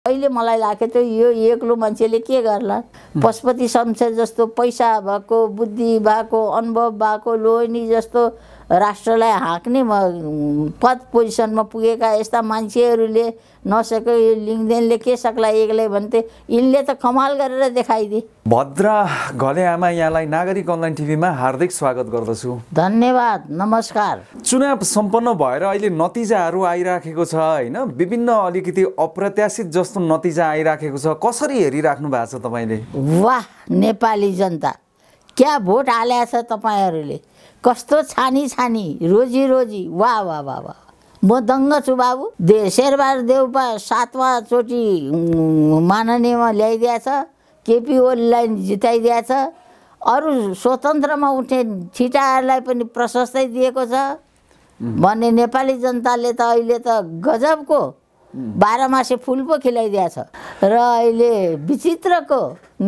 अहिले मलाई लाग्यो त यो एक्लो मान्छेले के गर्ला। पशुपति शमशेर जस्तो पैसा भएको, बुद्धि भएको, अनुभव भएको, लोहनी जस्तो राष्ट्रलाई हाँक्ने पद पोजिसनमा पुगेका यस्ता मान्छेहरूले नसके यो लिङ्गदेनले के सक्ला एक्लै भन्थे। यिनले त कमाल गरेर देखाइदिए। भद्रा घले आमा, यहाँलाई नागरिक अनलाइन टिभीमा हार्दिक स्वागत गर्दछु। धन्यवाद, नमस्कार। चुनाव सम्पन्न भएर अहिले नतिजाहरू आइराखेको छ होइन, विभिन्न अलिकति अप्रत्याशित जस्तो नतिजा आइराखेको छ। कसरी हेरिराख्नु भएको छ तपाईँले? वाह, नेपाली जनता क्या भोट हालेको छ तपाईँहरूले। कस्तो छानी छानी, रोजी रोजी, वाह वाह वाह वाह। म दङ्ग छु बाबु। शेरबहादुर देउपा 7वां चोटि माननीयमा ल्याइदिएछ, केपी ओलीलाई जिताइदिएछ, अरू स्वतन्त्रमा उठ्ने छिटाहरूलाई पनि प्रशस्तै दिएको छ भने नेपाली जनताले त अहिले त गजबको 12 मासे फुल पो खिलाइदिएछ। र अहिले विचित्रको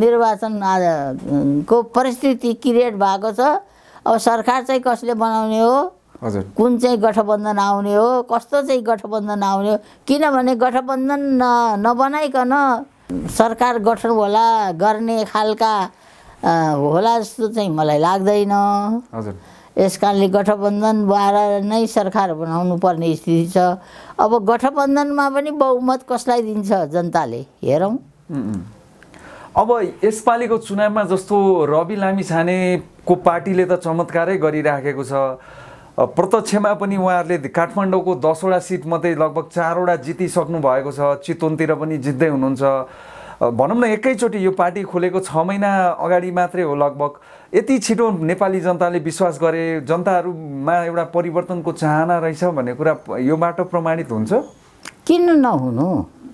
निर्वाचनको परिस्थिति क्रिएट भएको छ। अब सरकार चाहिँ कसले बनाउने हो, कुन चाहिँ गठबन्धन आउने हो, कस्तो चाहिँ गठबन्धन आउने हो, किनभने गठबन्धन नबनाइकन सरकार गठन होला गर्ने खालका होला जस्तो चाहिँ मलाई लाग्दैन। यस कारणले गठबन्धन भएर नै सरकार बनाउनु पर्ने स्थिति छ। अब गठबन्धनमा पनि बहुमत कसलाई दिन्छ जनताले, हेरौँ। अब यसपालिको चुनावमा जस्तो रवि लामिछानेको पार्टीले त चमत्कारै गरिराखेको छ। प्रत्यक्षमा पनि उहाँहरूले काठमाडौँको 10वटा सिट मध्ये लगभग 4वटा जितिसक्नु भएको छ। चितवनतिर पनि जित्दै हुनुहुन्छ। भनौँ न एकैचोटि यो पार्टी खोलेको 6 महिना अगाडि मात्रै हो लगभग। यति छिटो नेपाली जनताले विश्वास गरे, जनताहरूमा एउटा परिवर्तनको चाहना रहेछ भन्ने कुरा योबाट प्रमाणित हुन्छ? किन नहुनु?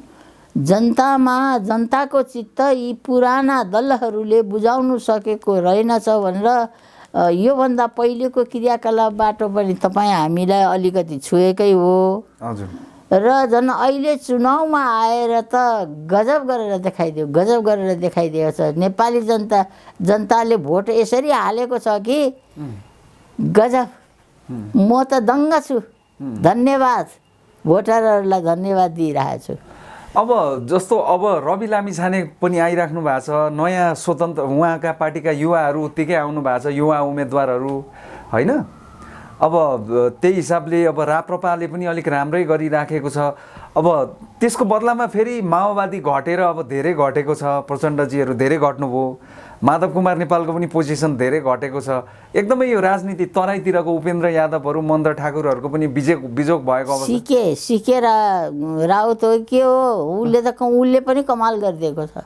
जनतामा जनताको चित्त यी पुराना दलहरूले बुझाउनु सकेको रहेनछ भनेर योभन्दा पहिलेको क्रियाकलापबाट पनि तपाईँ हामीलाई अलिकति छुएकै हो। हजुर। र झन् अहिले चुनावमा आएर त गजब गरेर देखाइदियो, गजब गरेर देखाइदिएको छ। नेपाली जनताले भोट यसरी हालेको छ कि गजब। म त दङ्ग छु। धन्यवाद, भोटरहरूलाई धन्यवाद दिइरहेको छु। अब जस्तो अब रवि लामिछाने पनि आइराख्नु भएको छ, नयाँ स्वतन्त्र उहाँका पार्टीका युवाहरू उत्तिकै आउनु भएको छ, युवा उम्मेदवारहरू होइन। अब त्यही हिसाबले अब राप्रपाले पनि अलिक राम्रै गरिराखेको छ। अब त्यसको बदलामा फेरि माओवादी घटेर अब धेरै घटेको छ। प्रचण्डजीहरू धेरै घट्नुभयो। माधव कुमार नेपालको पनि पोजिसन धेरै घटेको छ। एकदमै यो राजनीति तराईतिरको उपेन्द्र यादवहरू, महेन्द्र ठाकुरहरूको पनि बिजोग भएको अवस्था। सिकेर राउत हो के हो, उसले पनि कमाल गरिदिएको छ।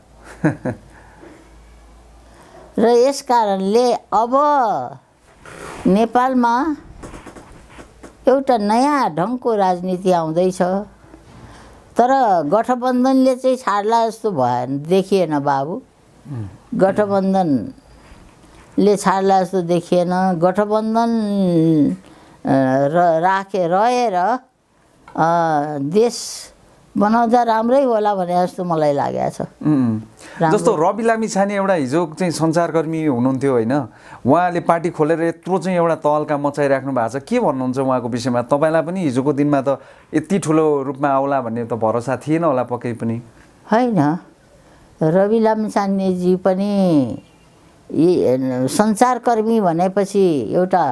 र यस कारणले अब नेपालमा एउटा नयाँ ढङ्गको राजनीति आउँदैछ। तर गठबन्धनले चाहिँ छाड्ला जस्तो भएन, देखिएन बाबु। गठबन्धनले छाड्ला जस्तो देखिएन। गठबन्धन रहेर देश बनाउँदा राम्रै होला भने जस्तो मलाई लागेको छ। जस्तो रवि लामिछाने एउटा हिजो चाहिँ सञ्चारकर्मी हुनुहुन्थ्यो होइन, उहाँले पार्टी खोलेर यत्रो चाहिँ एउटा तहल्का मचाइराख्नु भएको छ। के भन्नुहुन्छ उहाँको विषयमा? तपाईँलाई पनि हिजोको दिनमा त यति ठुलो रूपमा आउला भन्ने त भरोसा थिएन होला पक्कै पनि? होइन, रवि लामिछानेजी पनि सञ्चारकर्मी भनेपछि एउटा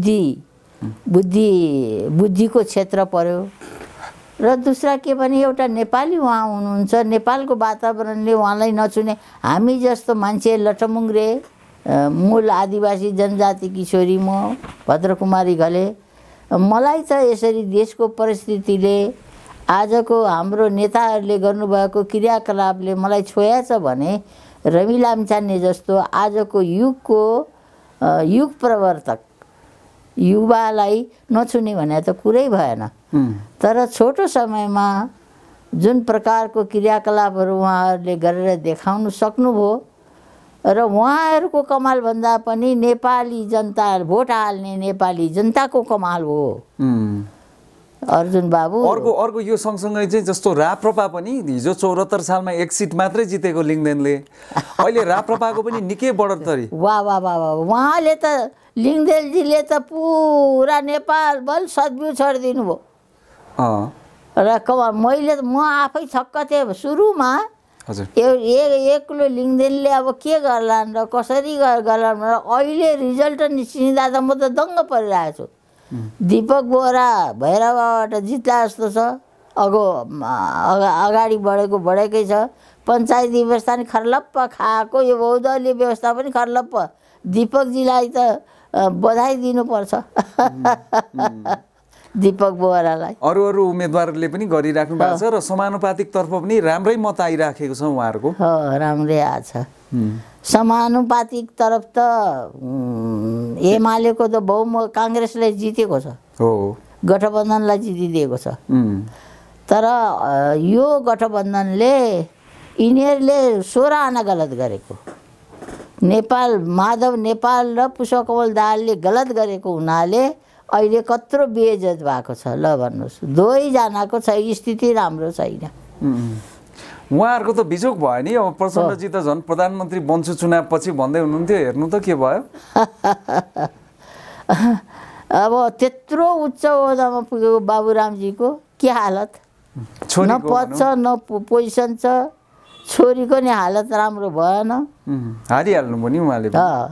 बुद्धिको क्षेत्र पर्यो। र दूसरा के भने एउटा नेपाली उहाँ हुनुहुन्छ, नेपालको वातावरणले उहाँलाई नचुने। हामी जस्तो मान्छे लटमुङ्ग्रे मूल आदिवासी जनजाति किशोरी म भद्रकुमारी घले, मलाई त यसरी देशको परिस्थितिले आजको हाम्रो नेताहरूले गर्नुभएको क्रियाकलापले मलाई छोयाछ भने रवि लामिछाने जस्तो आजको युग प्रवर्तक युवालाई नछुने भने त कुरै भएन। तर छोटो समयमा जुन प्रकारको क्रियाकलापहरू उहाँहरूले गरेर देखाउनु सक्नुभयो र उहाँहरूको कमाल भन्दा पनि नेपाली जनता भोट हाल्ने नेपाली जनताको कमाल हो अर्जुन बाबु। अर्को यो सँगसँगै चाहिँ जस्तो राप्रपा पनि हिजो 74 सालमा 1 सिट मात्रै जितेको लिङ्गदेनले, अहिले राप्रपाको पनि निकै बढोत्तरी। वाह वाह वाह वाह। उहाँले त लिङ्गदेनजीले त पुरा नेपाल बल सद्बिउ छोडिदिनु भयो। र मैले म आफै छक्क थिएँ सुरुमा। हजुर एक्लो लिङ्गदेनले अब के गर्लान् र कसरी गर्लान् र अहिले रिजल्ट निस्किँदा त म त दङ्ग परिरहेको छु। दीपक बोहरा भैरवाबाट जित्ला जस्तो छ, अगाडि बढेकै छ। पञ्चायत व्यवस्था नि खर्लप्प खाएको, यो बहुदलीय व्यवस्था पनि खर्लप्प। दीपकजीलाई त बधाई दिनुपर्छ दीपक बोहरालाई। अरू उम्मेदवारले पनि गरिराख्नु भएको छ र समानुपातिक तर्फ पनि राम्रै मत आइराखेको छ उहाँहरूको। राम्रै आछ। समानुपातिक तरफ त एमालेको त काङ्ग्रेसले जितेको छ, गठबन्धनलाई जितिदिएको छ। तर यो गठबन्धनले यिनीहरूले 16 आना गलत गरेको, माधव नेपाल र पुष्पकमल दाहालले गलत गरेको हुनाले अहिले कत्रो बेइज्जत भएको छ। ल भन्नुहोस्, दुवैजनाको स्थिति राम्रो छैन। उहाँहरूको त बिजोग भयो नि। अब प्रचण्डजी त झन् प्रधानमन्त्री बन्छु चुनावपछि भन्दै हुनुहुन्थ्यो, हेर्नु त के भयो। अब त्यत्रो उच्च ओहदामा पुगेको बाबुरामजीको के हालत, न पद छ न पोजिसन छ। छोरीको नि हालत राम्रो भएन, हारिहाल्नु भयो नि उहाँले।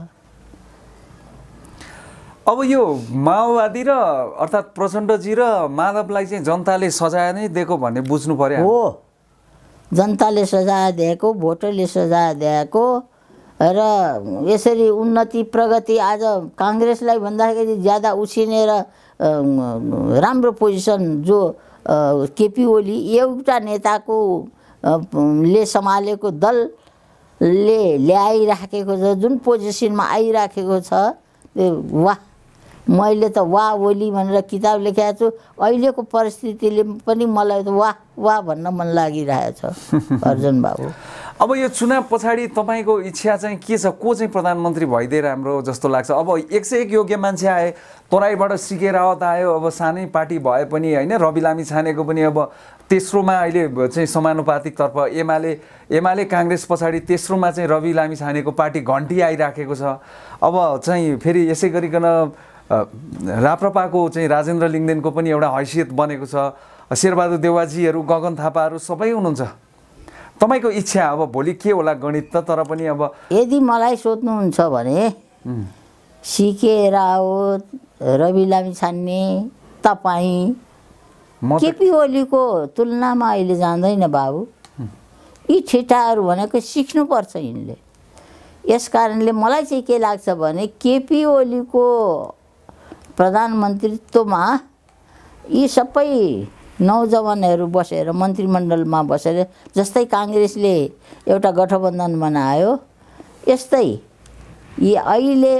अब यो माओवादी र अर्थात् प्रचण्डजी र माधवलाई चाहिँ जनताले सजाय नै दिएको भन्ने बुझ्नु पर्यो। हो, जनताले सजाय दिएको, भोटरले सजाय दिएको र यसरी उन्नति प्रगति आज काङ्ग्रेसलाई भन्दाखेरि ज्यादा उछिनेर राम्रो पोजिसन जो केपी ओली एउटा नेताको ले सम्हालेको दलले ल्याइराखेको छ, जुन पोजिसनमा आइराखेको छ, वाह, मैले त वाह ओली भनेर किताब लेखेको छु। अहिलेको परिस्थितिले पनि मलाई त वाह वाह भन्न मन लागिरहेछ अर्जुन बाबु। अब यो चुनाव पछाडि तपाईँको इच्छा चाहिँ के छ? को चाहिँ प्रधानमन्त्री भइदिए राम्रो जस्तो लाग्छ? अब 101 योग्य मान्छे आए, तराईबाट सिके रावत आयो, अब सानै पार्टी भए पनि होइन, रवि लामी छानेको पनि अब तेस्रोमा अहिले चाहिँ समानुपातिक तर्फ एमाले काङ्ग्रेस पछाडि तेस्रोमा चाहिँ रवि लामी छानेको पार्टी घन्टी आइराखेको छ। अब चाहिँ फेरि यसै गरिकन राप्रपाको चाहिँ राजेन्द्र लिङ्गदेनको पनि एउटा हैसियत बनेको छ। शेरबहादुर देवाजीहरू, गगन थापाहरू सबै हुनुहुन्छ। तपाईँको इच्छा अब भोलि के होला गणित त? तर पनि अब यदि मलाई सोध्नुहुन्छ भने सिके रावत, रवि लामी छान्ने, तपाईँ केपी ओलीको तुलनामा अहिले जाँदैन बाबु। यी ठेटाहरू भनेको सिक्नुपर्छ यिनले। यस कारणले मलाई चाहिँ के लाग्छ भने केपी ओलीको प्रधानमन्त्रीत्वमा यी सबै नौजवानहरू बसेर मन्त्रीमण्डलमा बसेर, जस्तै काङ्ग्रेसले एउटा गठबन्धन बनायो, यस्तै यी अहिले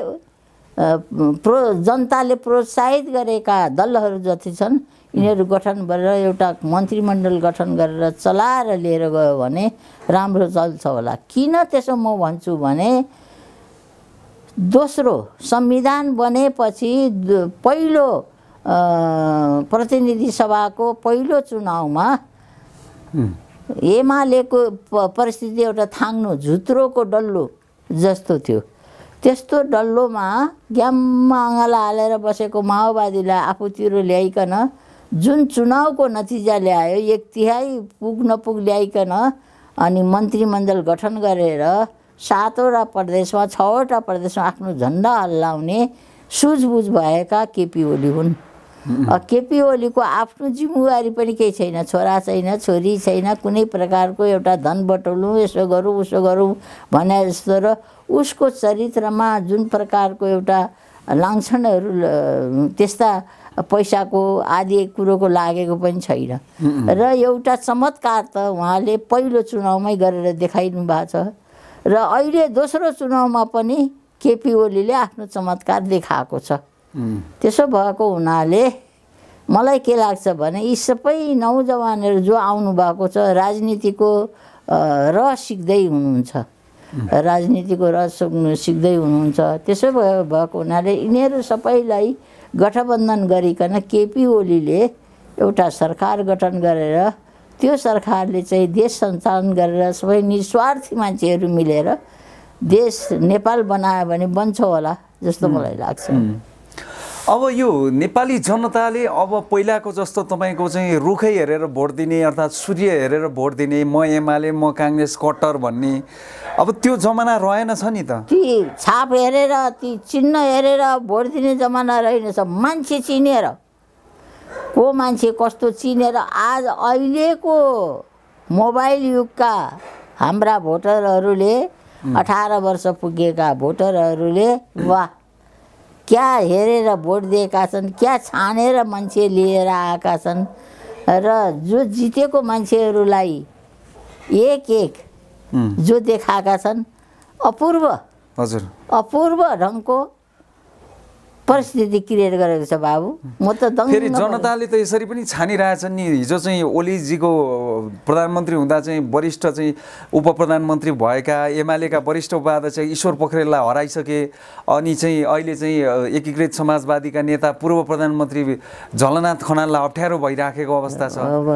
जनताले प्रोत्साहित गरेका दलहरू जति छन् यिनीहरू गठन गरेर एउटा मन्त्रीमण्डल गठन गरेर चलाएर लिएर गयो भने राम्रो चल्छ होला। किन त्यसो म भन्छु भने दोस्रो संविधान बनेपछि पहिलो प्रतिनिधि सभाको पहिलो चुनावमा एमालेको परिस्थिति एउटा थाङ्नो झुत्रोको डल्लो जस्तो थियो। त्यस्तो डल्लोमा ग्याममा अँगाला हालेर बसेको माओवादीलाई आफूतिर ल्याइकन जुन चुनावको नतिजा ल्यायो, 1/3 पुग नपुग ल्याइकन अनि मन्त्रीमण्डल गठन गरेर 7वटा प्रदेशमा 6वटा प्रदेशमा आफ्नो झन्डा हल्लाउने सुझबुझ भएका केपी ओली हुन्। केपी ओलीको आफ्नो जिम्मेवारी पनि केही छैन, छोरा छैन, छोरी छैन, कुनै प्रकारको एउटा धन बटुलौँ, यसो गरौँ उसो गरौँ भने जस्तो, र उसको चरित्रमा जुन प्रकारको एउटा लान्छनहरू त्यस्ता पैसाको आदि कुरोको लागेको पनि छैन। र एउटा चमत्कार त उहाँले पहिलो चुनावमै गरेर देखाइनु भएको छ र अहिले दोस्रो चुनावमा पनि केपी ओलीले आफ्नो चमत्कार देखाएको छ। त्यसो भएको हुनाले मलाई के लाग्छ भने यी सबै नौजवानहरू जो आउनु भएको छ राजनीतिको रस सिक्दै हुनुहुन्छ, राजनीतिको रस सिक्दै हुनुहुन्छ। त्यसो भएको हुनाले यिनीहरू सबैलाई गठबन्धन गरिकन केपी ओलीले एउटा सरकार गठन गरेर त्यो सरकारले चाहिँ देश सञ्चालन गरेर सबै निस्वार्थी मान्छेहरू मिलेर देश नेपाल बनायो भने बन्छ होला जस्तो मलाई लाग्छ। अब यो नेपाली जनताले अब पहिलाको जस्तो तपाईँको चाहिँ रुखै हेरेर भोट दिने अर्थात् सूर्य हेरेर भोट दिने म एमाले म काङ्ग्रेस कट्टर भन्ने अब त्यो जमाना रहेन छ नि त। ती छाप हेरेर ती चिन्ह हेरेर भोट दिने जमाना रहेनछ। मान्छे चिनेर को मान्छे कस्तो चिनेर आज अहिलेको मोबाइल युगका हाम्रा भोटरहरूले 18 वर्ष पुगेका भोटरहरूले वाह क्या हेरेर भोट दिएका छन्, क्या छानेर मान्छे लिएर आएका छन् र जो जितेको मान्छेहरूलाई एक एक जो देखाएका छन् अपूर्व हजुर अपूर्व ढङ्गको परिस्थिति क्रिएट गरेको छ बाबु। म त फेरि जनताले त यसरी पनि छानिरहेछन् नि। हिजो चाहिँ ओलीजीको प्रधानमन्त्री हुँदा चाहिँ वरिष्ठ चाहिँ उप प्रधानमन्त्री भएका एमालेका वरिष्ठ उपाध्यक्ष ईश्वर पोखरेललाई हराइसके। अनि चाहिँ अहिले चाहिँ एकीकृत समाजवादीका नेता पूर्व प्रधानमन्त्री झलनाथ खनाललाई अप्ठ्यारो भइराखेको अवस्था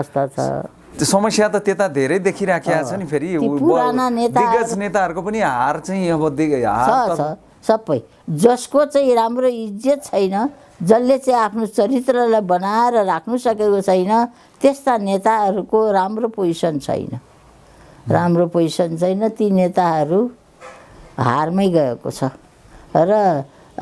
छ। समस्या त त्यता धेरै देखिराखेको छ नि। फेरि दिग्गज नेताहरूको पनि हार चाहिँ अब सबै जसको चाहिँ राम्रो इज्जत छैन, जसले चाहिँ आफ्नो चरित्रलाई बनाएर राख्नु सकेको छैन, त्यस्ता नेताहरूको राम्रो पोजिसन छैन। राम्रो पोजिसन छैन, ती नेताहरू हारमै गएको छ। र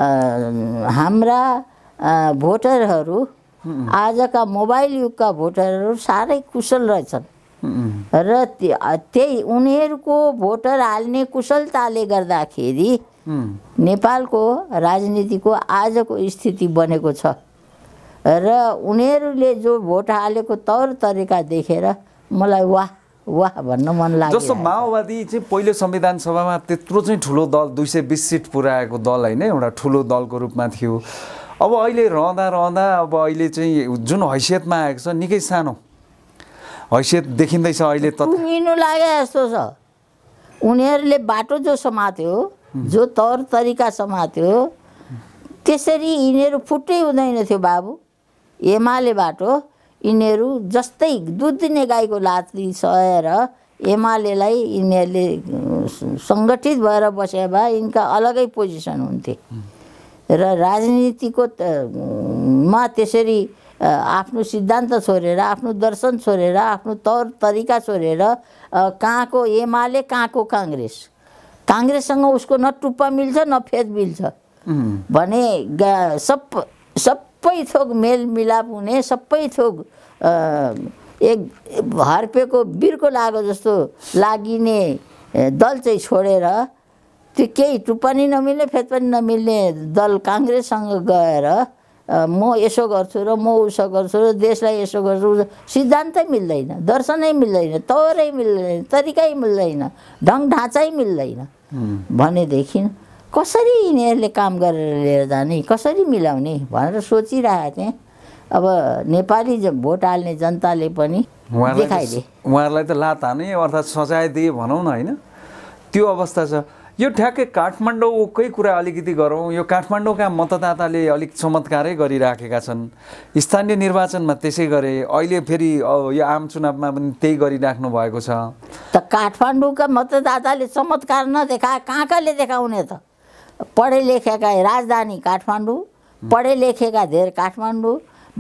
हाम्रा भोटरहरू आजका मोबाइल युगका भोटरहरू साह्रै कुशल रहेछन् र त्यही उनीहरूको भोटर हाल्ने कुशलताले गर्दाखेरि नेपालको राजनीतिको आजको स्थिति बनेको छ। र उनीहरूले जो भोट हालेको तौर तरिका देखेर मलाई वाह वाह भन्न मन लाग्यो। जस्तो माओवादी चाहिँ पहिलो संविधान सभामा त्यत्रो चाहिँ ठुलो दल 220 सिट पुर्याएको दल होइन, एउटा ठुलो दलको रूपमा थियो। अब अहिले रहँदा अब अहिले चाहिँ जुन हैसियतमा आएको छ निकै सानो हैसियत देखिँदैछ। अहिले त टुङ्गिनु लागे जस्तो छ। उनीहरूले बाटो जो समात्यो, जो तौर तरिका समात्यो, त्यसरी यिनीहरू फुट्टै हुँदैन थियो बाबु। एमाले बाटो यिनीहरू जस्तै दुध दिने गाईको लात्ती सहेर एमालेलाई यिनीहरूले सङ्गठित भएर बसे भए यिनका अलगै पोजिसन हुन्थे। र राजनीतिको मा त्यसरी आफ्नो सिद्धान्त छोडेर, आफ्नो दर्शन छोडेर, आफ्नो तौर तरिका छोडेर कहाँको एमाले कहाँको काङ्ग्रेससँग उसको न टुप्पा मिल्छ न फेद मिल्छ भने सबै थोक मेलमिलाप हुने, सबै थोक एक हर्पेको बिर्को लागो जस्तो लागिने दल चाहिँ छोडेर त्यो केही टुप्पा नि नमिल्ने फेद पनि नमिल्ने दल काङ्ग्रेससँग गएर म यसो गर्छु र म उसो गर्छु र देशलाई यसो गर्छु, सिद्धान्तै मिल्दैन, दर्शनै मिल्दैन, तौरै मिल्दैन, तरिकै मिल्दैन, ढङ्ग ढाँचै मिल्दैन भनेदेखि कसरी यिनीहरूले काम गरेर लिएर जाने, कसरी मिलाउने भनेर सोचिरहेको थिएँ। अब नेपाली भोट हाल्ने जनताले पनि देखाइदिए। उहाँहरूलाई त लात हाने अर्थात् सजाय दिए भनौँ न, होइन? त्यो अवस्था छ। यो ठ्याक्कै काठमाडौँकै कुरा अलिकति गरौँ। यो काठमाडौँका मतदाताले अलिक चमत्कारै गरिराखेका छन्। स्थानीय निर्वाचनमा त्यसै गरे, अहिले फेरि यो आम चुनावमा पनि त्यही गरिराख्नु भएको छ। त काठमाडौँका मतदाताले चमत्कार नदेखाए कहाँले देखाउने त? पढे लेखेका राजधानी काठमाडौँ, पढे लेखेका धेर काठमाडौँ,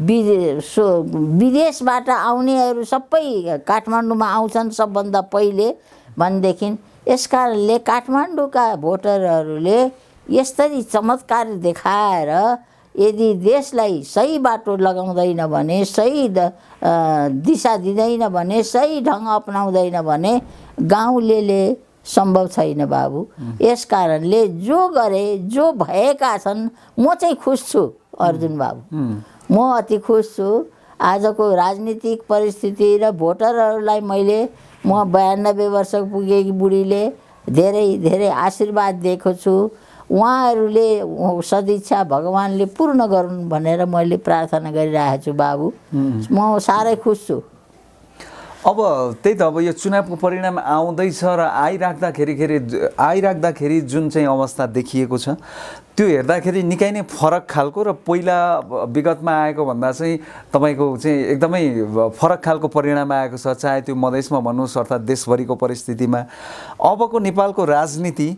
विदेशबाट आउनेहरू सबै काठमाडौँमा आउँछन् सबभन्दा पहिले भनेदेखि यस कारणले काठमाडौँका भोटरहरूले यसरी चमत्कार देखाएर यदि देशलाई सही बाटो लगाउँदैन भने, सही दिशा दिँदैन भने, सही ढङ्ग अपनाउँदैन भने गाउँलेले सम्भव छैन बाबु। यस कारणले जो गरे, जो भएका छन्, म चाहिँ खुस छु अर्जुन बाबु, म अति खुस छु। आजको राजनीतिक परिस्थिति र भोटरहरूलाई मैले म 92 वर्ष पुगेकी बुढीले धेरै धेरै आशीर्वाद दिएको छु। उहाँहरूले सदिच्छा भगवान्ले पूर्ण गरून् भनेर मैले प्रार्थना गरिरहेको छु बाबु। म साह्रै खुस छु। अब त्यही त, अब यो चुनावको परिणाम आउँदैछ र आइराख्दाखेरि जुन चाहिँ अवस्था देखिएको छ त्यो हेर्दाखेरि निकै नै फरक खालको र पहिला विगतमा आएको भन्दा चाहिँ तपाईँको चाहिँ एकदमै फरक खालको परिणाम आएको छ। चाहे त्यो मधेसमा भन्नुहोस् अर्थात् देशभरिको परिस्थितिमा अबको नेपालको राजनीति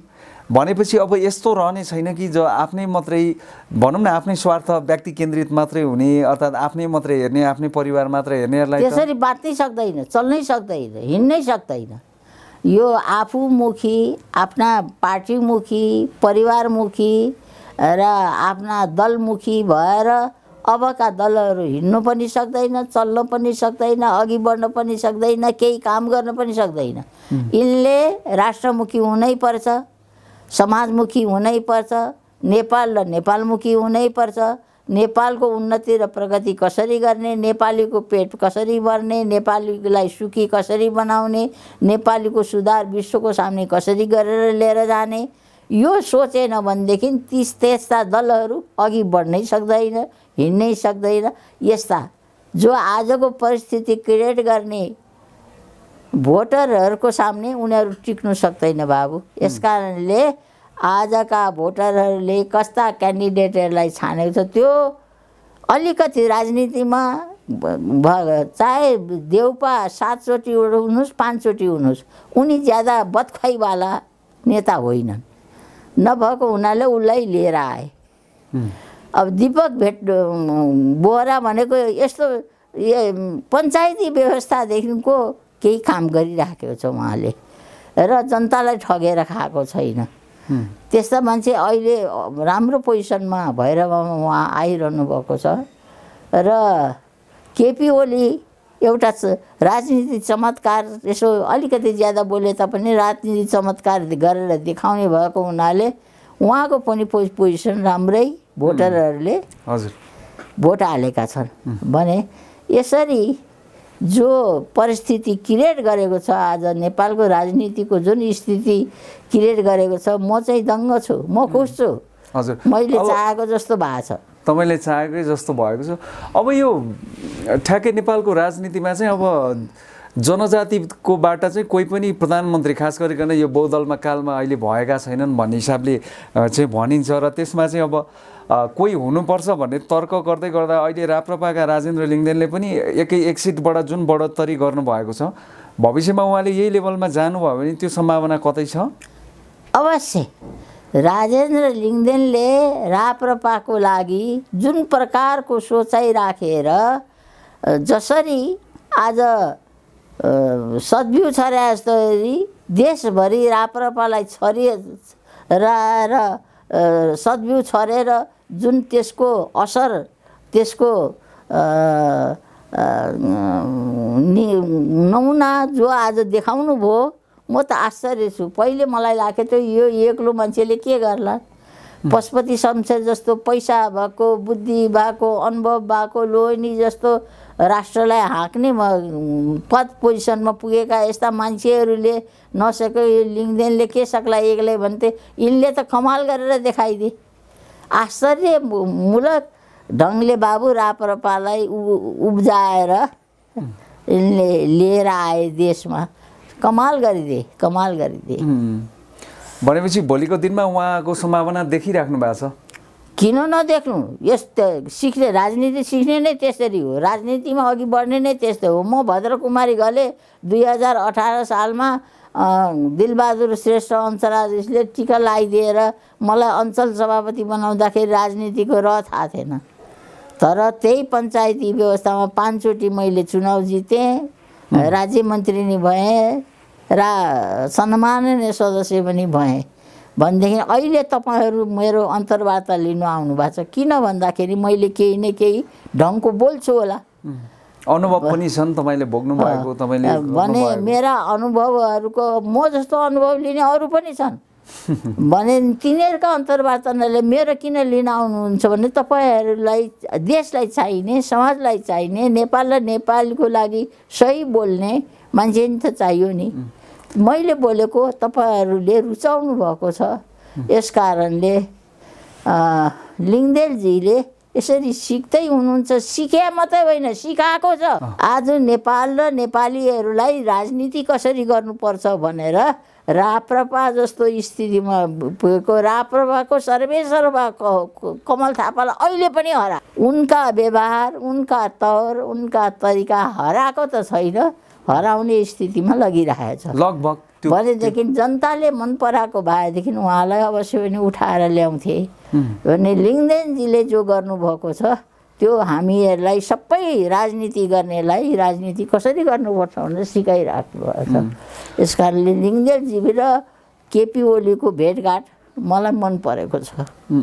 भनेपछि अब यस्तो रहने छैन कि जो आफ्नै मात्रै भनौँ न आफ्नै स्वार्थ व्यक्ति केन्द्रित मात्रै हुने अर्थात् आफ्नै मात्रै हेर्ने आफ्नै परिवार मात्रै हेर्नेहरूलाई त्यसरी बाँच्नै सक्दैन, चल्नै सक्दैन, हिँड्नै सक्दैन। यो आफूमुखी, आफ्ना पार्टीमुखी, परिवारमुखी र आफ्ना दलमुखी भएर अबका दलहरू हिँड्नु पनि सक्दैन, चल्न पनि सक्दैन, अघि बढ्न पनि सक्दैन, केही काम गर्न पनि सक्दैन। यिनले राष्ट्रमुखी हुनै पर्छ, समाजमुखी हुनै पर्छ, नेपाल र नेपालमुखी हुनै पर्छ। नेपालको उन्नति र प्रगति कसरी गर्ने, नेपालीको पेट कसरी भर्ने, नेपालीलाई सुखी कसरी बनाउने, नेपालीको सुधार विश्वको सामने कसरी गरेर लिएर जाने, यो सोचेन भनेदेखि त्यस्ता दलहरू अघि बढ्नै सक्दैन, हिँड्नै सक्दैन। यस्ता जो आजको परिस्थिति क्रिएट गर्ने भोटरहरूको सामने उनीहरू टिक्नु सक्दैन बाबु। यसकारणले आजका भोटरहरूले कस्ता क्यान्डिडेटहरूलाई छानेको छ त्यो अलिकति राजनीतिमा चाहे देउपा 7 चोटि हुनुहोस् 5 चोटि हुनुहोस्, उनी ज्यादा बदखुवाईवाला नेता होइनन्। नभएको हुनाले उसलाई लिएर आए। अब दीपक बोहरा भनेको यस्तो पञ्चायती व्यवस्थादेखिको केही काम गरिराखेको छ उहाँले र जनतालाई ठगेर खाएको छैन। त्यस्ता मान्छे अहिले राम्रो पोजिसनमा भएर उहाँ आइरहनु भएको छ र केपी ओली एउटा राजनीति चमत्कार, यसो अलिकति ज्यादा बोले तापनि राजनीति चमत्कार गरेर देखाउने भएको हुनाले उहाँको पनि पोजिसन राम्रै भोटरहरूले हजुर भोट हालेका छन् भने यसरी जो परिस्थिति क्रिएट गरेको छ आज नेपालको राजनीतिको जुन स्थिति क्रिएट गरेको छ, म चाहिँ दङ्ग छु, म खुस छु। हजुर मैले चाहेको जस्तो भएको छ, तपाईँले चाहेकै जस्तो भएको छ। अब यो ठ्याक्कै नेपालको राजनीतिमा चाहिँ अब जनजातिकोबाट चाहिँ कोही पनि प्रधानमन्त्री खास गरिकन यो बहुदलमा कालमा अहिले भएका छैनन् भन्ने हिसाबले चाहिँ भनिन्छ र त्यसमा चाहिँ अब कोही हुनुपर्छ भन्ने तर्क गर्दै गर्दा अहिले राप्रपाका राजेन्द्र लिङ्गदेनले पनि एक सिटबाट जुन बढोत्तरी गर्नुभएको छ, भविष्यमा उहाँले यही लेभलमा जानुभयो भने त्यो सम्भावना कतै छ? अवश्य। राजेन्द्र लिङ्गदेनले राप्रपाको लागि जुन प्रकारको सोचाइ राखेर जसरी आज सद्बिउ छरे जस्तरी देशभरि राप्रपालाई र सद्बिउ छरेर जुन त्यसको असर, त्यसको नमुना जो आज देखाउनु भयो, म त आश्चर्य छु। पहिले मलाई लाग्थ्यो त यो एक्लो मान्छेले के गर्ला, पशुपति शमशेर जस्तो पैसा भएको, बुद्धि भएको, अनुभव भएको, लोहनी जस्तो राष्ट्रलाई हाँक्ने पद पोजिसनमा पुगेका यस्ता मान्छेहरूले नसके यो लिङ्गदेनले के सक्ला एक्लै भन्थे। यिनले त कमाल गरेर देखाइदिए। आश्चर्यमूलक ढङ्गले बाबु राप्रपालाई उब्जाएर यिनले लिएर आए देशमा। कमाल गरिदिए। भनेपछि भोलिको दिनमा उहाँको सम्भावना देखिराख्नु भएको छ? किन नदेख्नु? यस्तो सिक्ने राजनीति सिक्ने नै त्यसरी हो, राजनीतिमा अघि बढ्ने नै त्यस्तै हो। म भद्रकुमारी घले 2018 सालमा दिलबहादुर श्रेष्ठ अञ्चलाधीशले टिका लगाइदिएर मलाई अञ्चल सभापति बनाउँदाखेरि राजनीतिको र थाहा थिएन। तर त्यही पञ्चायती व्यवस्थामा 5 चोटि मैले चुनाव जितेँ, राज्य मन्त्री नि भएँ र सम्माननीय सदस्य पनि भएँ। भनेदेखि अहिले तपाईँहरू मेरो अन्तर्वार्ता लिनु आउनु भएको छ। किन भन्दाखेरि मैले केही न केही ढङ्गको बोल्छु होला, अनुभव पनि छन् तपाईँले भोग्नु भएको, तपाईँले भने मेरा अनुभवहरूको म जस्तो अनुभव लिने अरू पनि छन् भने तिनीहरूका अन्तर्वार्ताले मेरो किन लिन आउनुहुन्छ भने तपाईँहरूलाई देशलाई चाहिने, समाजलाई चाहिने, नेपाल र नेपालको लागि सही बोल्ने मान्छे नि त चाहियो नि। मैले बोलेको तपाईँहरूले रुचाउनु भएको छ। यस कारणले लिङ्गदेनजीले यसरी सिक्दै हुनुहुन्छ। सिके मात्रै होइन, सिकाएको छ। आज नेपाल र नेपालीहरूलाई राजनीति कसरी गर्नुपर्छ भनेर राप्रपा जस्तो स्थितिमा पुगेको राप्रपाको सर्वेसर्वा कमल थापालाई अहिले पनि हरा, उनका व्यवहार, उनका तौर, उनका तरिका हराएको त छैन, हराउने स्थितिमा लगिरहेछ। लगभग भनेदेखि जनताले मन पराएको भएदेखि उहाँलाई अवश्य पनि उठाएर ल्याउँथे भने लिङ्गदेनजीले जो गर्नुभएको छ त्यो हामीहरूलाई सबै राजनीति गर्नेलाई राजनीति कसरी गर्नुपर्छ भनेर सिकाइराख्नु भएको छ। यस कारणले लिङ्गदेनजी र केपी ओलीको भेटघाट मलाई मन परेको छ।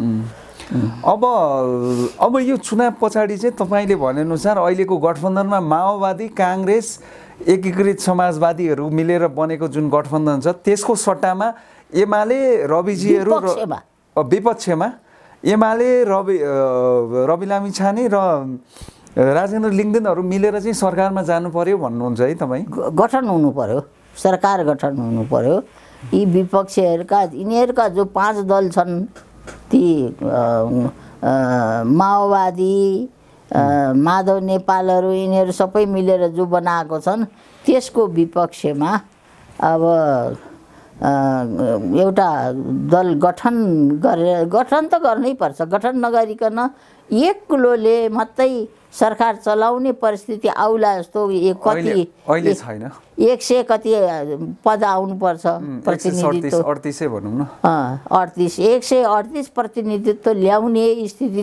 अब यो चुनाव पछाडि चाहिँ तपाईँले भनेअनुसार अहिलेको गठबन्धनमा माओवादी काङ्ग्रेस एकीकृत समाजवादीहरू मिलेर बनेको जुन गठबन्धन छ त्यसको सट्टामा एमाले रविजीहरू विपक्षमा एमाले रवि लामिछाने र राजेन्द्र लिङ्गदेनहरू मिलेर चाहिँ सरकारमा जानु पर्यो भन्नुहुन्छ है तपाईँ? गठन हुनु पर्यो, सरकार गठन हुनु पर्यो। यी विपक्षीहरूका यिनीहरूका जो 5 दल छन् ती माओवादी माधव नेपालहरू यिनीहरू सबै मिलेर जो बनाएको छन् त्यसको विपक्षमा अब एउटा दल गठन गरेर गठन त गर्नै पर्छ। गठन नगरिकन एक्लोले मात्रै सरकार चलाउने परिस्थिति आउला जस्तो कति अहिले छैन। 100 कति पद आउनुपर्छ प्रतिनिधित्व 38 भनौँ न 138 प्रतिनिधित्व ल्याउने स्थिति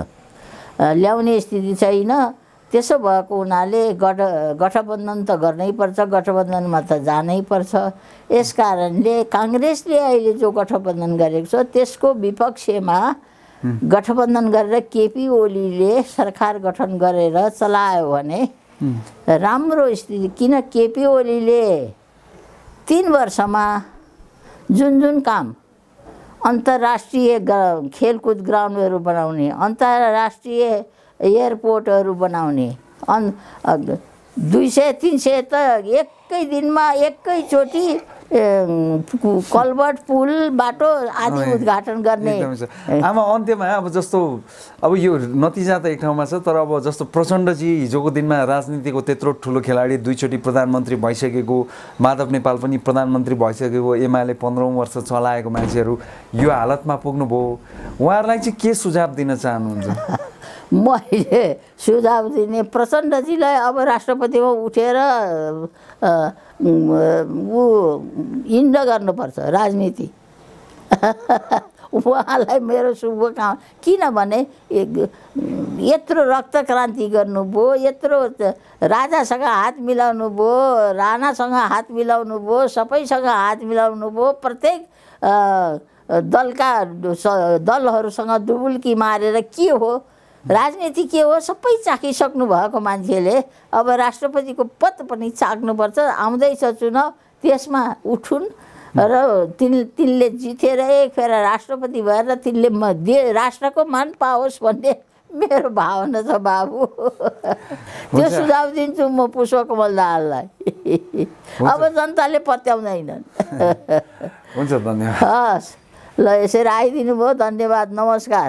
छैन। त्यसो भएको हुनाले गठबन्धन त गर्नै पर्छ, गठबन्धनमा त जानै पर्छ। यस कारणले काङ्ग्रेसले अहिले जो गठबन्धन गरेको छ त्यसको विपक्षमा गठबन्धन गरेर केपी ओलीले सरकार गठन गरेर चलायो भने राम्रो स्थिति। किन केपी ओलीले 3 वर्षमा जुन काम अन्तर्राष्ट्रिय खेलकुद ग्राउन्डहरू बनाउने, अन्तर्राष्ट्रिय एयरपोर्टहरू बनाउने 200-300 त एकै दिनमा एकैचोटि कलभर्ट पुल बाटो आदि उद्घाटन गर्ने। आमा अन्त्यमा अब जस्तो अब यो नतिजा त एक ठाउँमा छ तर अब जस्तो प्रचण्डजी हिजोको दिनमा राजनीतिको त्यत्रो ठुलो खेलाडी 2 चोटि प्रधानमन्त्री भइसकेको, माधव नेपाल पनि प्रधानमन्त्री भइसकेको, एमाले 15औं वर्ष चलाएको मान्छेहरू यो हालतमा पुग्नुभयो, उहाँहरूलाई चाहिँ के सुझाव दिन चाहनुहुन्छ? मैले सुझाव दिने प्रचण्डजीलाई अब राष्ट्रपतिमा उठेर हिँड्न गर्नुपर्छ राजनीति। उहाँलाई मेरो शुभकामना। किनभने यत्रो रक्त क्रान्ति गर्नुभयो, यत्रो राजासँग हात मिलाउनु भयो, राणासँग हात मिलाउनु भयो, सबैसँग हात मिलाउनु भयो, प्रत्येक दलहरूसँग डुबुल्की मारेर के हो राजनीति के हो सबै चाखिसक्नु भएको मान्छेले अब राष्ट्रपतिको पद पनि चाख्नुपर्छ। आउँदैछ चुनाव, त्यसमा उठुन् र तिनले जितेर एक फेर राष्ट्रपति भएर तिनले राष्ट्रको मान पाओस् भन्ने मेरो भावना छ बाबु। त्यो सुझाव दिन्छु म पुष्पकमल दाहाललाई। अब जनताले पत्याउँदैनन्। हुन्छ, धन्यवाद। हस् ल, यसरी आइदिनु भयो, धन्यवाद, नमस्कार।